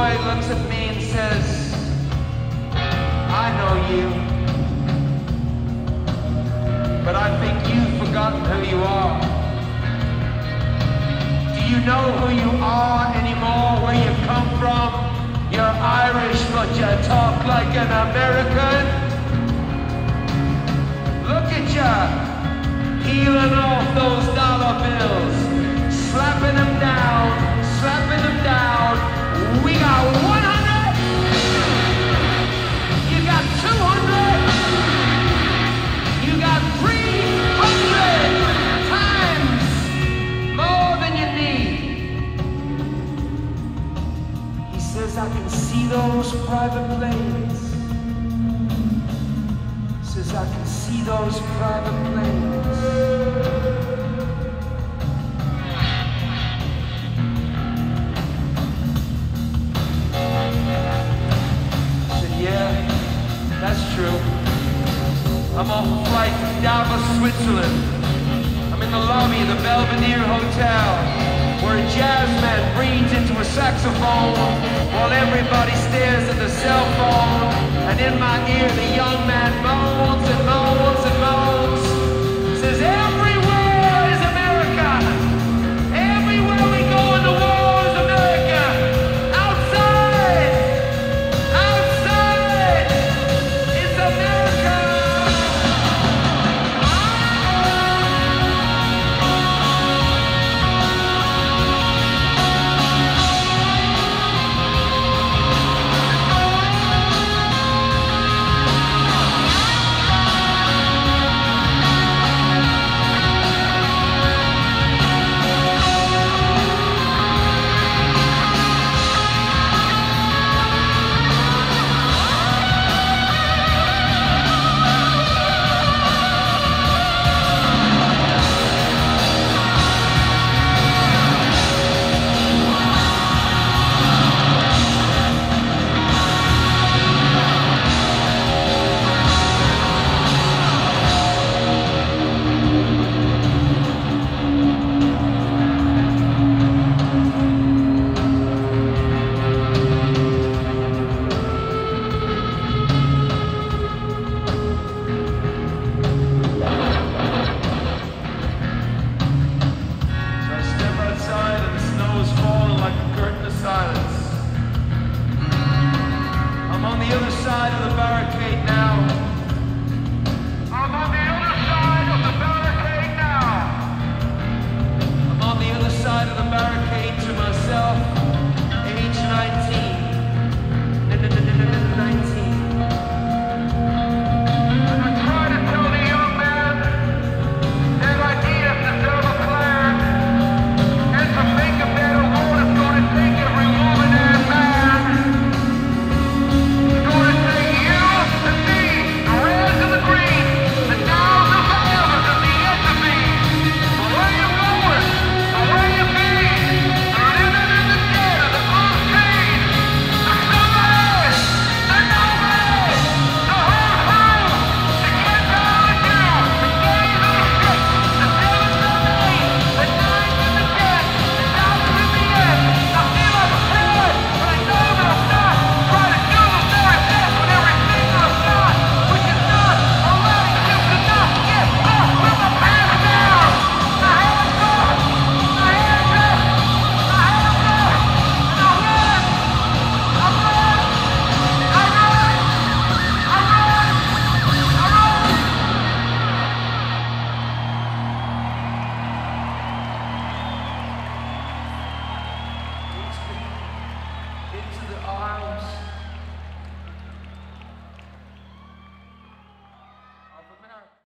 boy looks at me and says, I know you, but I think you've forgotten who you are. Do you know who you are anymore, where you've come from? You're Irish, but you talk like an American. Look at you, peeling off those dollar bills, slapping them down, slapping them down. We got 100, you got 200, you got 300 times more than you need. He says, I can see those private planes. He says, I can see those private planes. That's true. I'm off a flight to Davos, Switzerland. I'm in the lobby of the Belvedere Hotel, where a jazz man breathes into a saxophone while everybody stares at the cell phone. And in my ear, the young man moans and moans and moans. Says, everywhere is America. Everywhere we go in the world is America. Outside. I'm on the other side of the barrel.